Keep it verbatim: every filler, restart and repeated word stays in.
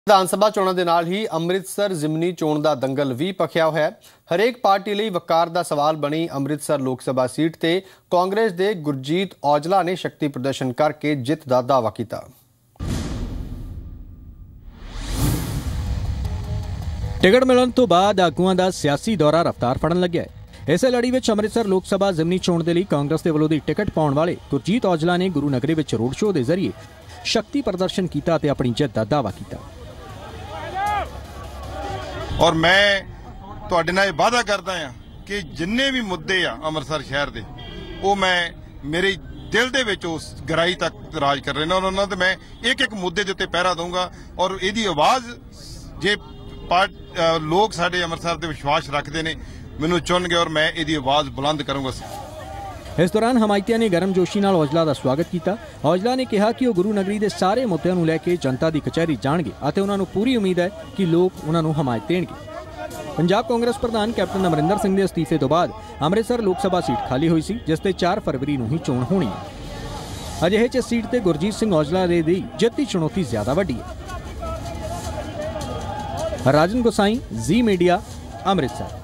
विधान सभा चोणां दे नाल ही अमृतसर जिमनी चोण दा दंगल भी भखिया होया है। हरेक पार्टी लई वकार दा सवाल बनी अमृतसर लोक सभा सीट ते कांग्रेस दे गुरजीत औजला ने शक्ति प्रदर्शन करके जित दा दावा कीता। टिकट मिलण तो बाद आगूआं दा सियासी दौरा रफ्तार फड़न लग्या है। इस लड़ी विच अमृतसर लोक सभा जिमनी चोण दे लई कांग्रेस दे वल्लों दी टिकट पाउण वाले गुरजीत औजला ने गुरु नगरी विच रोड शो दे जरिए शक्ति प्रदर्शन कीता ते अपनी जित दा दावा कीता। और मैं तुहाडे नाल वादा करदा हां कि जिन्ने भी मुद्दे आ अमृतसर शहर दे वो मैं मेरे दिल दे विच उस गहराई तक राज कर रहे ने और उन्हां ते मैं एक एक मुद्दे दे उत्ते पहरा दूंगा और इहदी आवाज़ जे पार्ट लोग साडे अमृतसर दे विश्वास रखदे ने मैनूं चुनगे और मैं इहदी आवाज़ बुलंद करूंगा। इस दौरान हमायतियां ने गर्मजोशी नाल औजला का स्वागत किया। औजला ने कहा कि वह गुरु नगरी के सारे मुद्दों को लैके जनता की कचहरी जाणगे और उन्होंने पूरी उम्मीद है कि लोग उन्होंने हमायत देणगे। पंजाब कांग्रेस प्रधान कैप्टन अमरिंदर सिंह के अस्तीफे तो बाद अमृतसर लोक सभा सीट खाली हुई सी, जिसते चार फरवरी को ही चोण होनी है। अजिहे च सीट ते गुरजीत सिंह औजला दे दी जित की चुनौती ज्यादा वड्डी है। Rajan Gosai, Zee media, Amritsar.